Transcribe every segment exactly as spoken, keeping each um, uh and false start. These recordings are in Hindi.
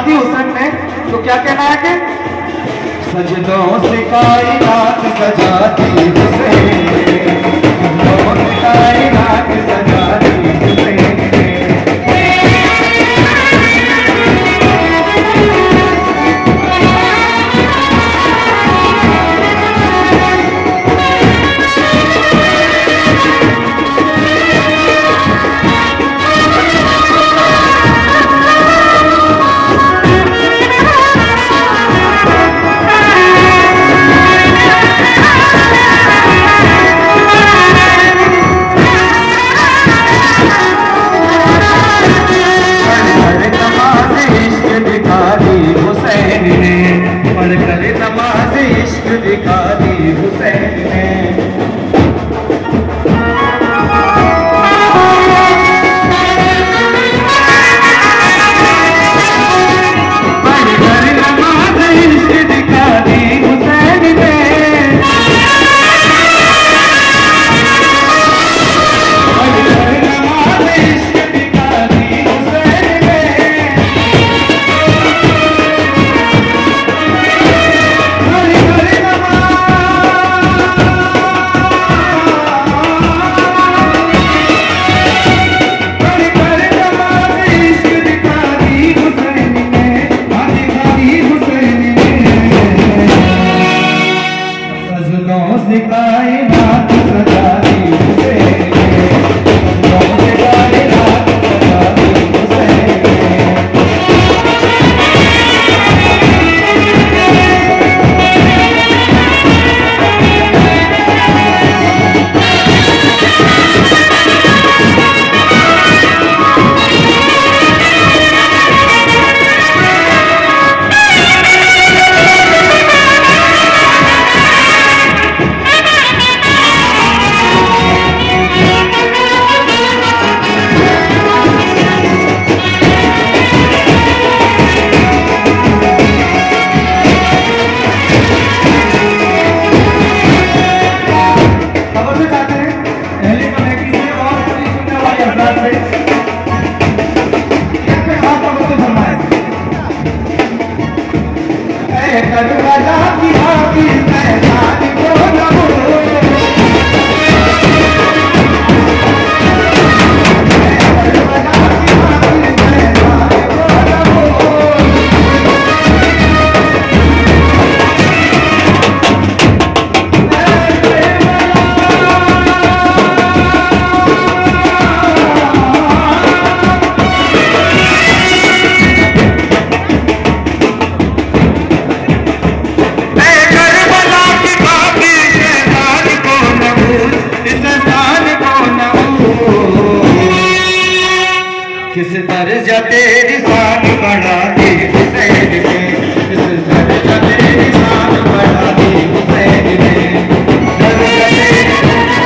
दी हुसैन ने, तो क्या कहना है कि सजदों से कायनात सजा दी हुसैन ने, सजदों से कायनात सजा दी हुसैन ने। दिखा दी हुसैन ने। बड़ी बड़ी नमाज इश्क दिखा दी हुसैन ने। बड़ी बड़ी नमाज इश्क दिखा दी हुसैन ने। कायनात सजा दी हुसैन ने, सजदों से कायनात सजा दी हुसैन ने। करबला की आग मैदान को न भूलो, करबला की आग मैदान को न भूलो। किस दर्जा तेरी शान बढ़ा दी हुसैन ने, किस दर्जा तेरी शान बढ़ा दी हुसैन ने। दर्जा तेरी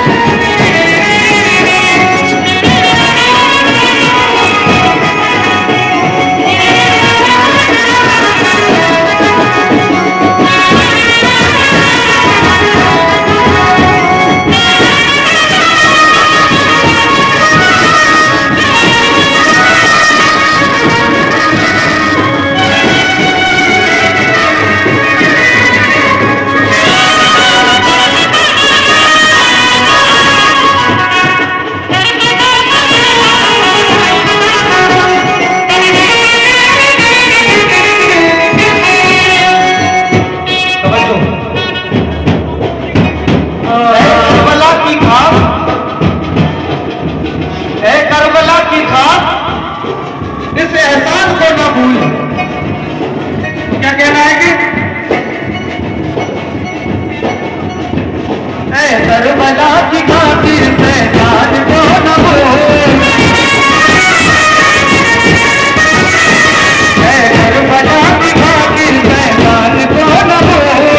इस एहसास को न भूल। क्या कहना है कि ऐ करबला की खातिर से एहसास को न भूल, ऐ करबला की खातिर से एहसास को न भूल।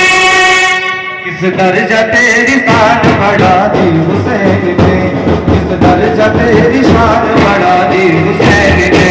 किस दर्जा तेरी शान बढ़ा दी हुसैन ने, किस तेरी शान बढ़ा दी हुसैन ने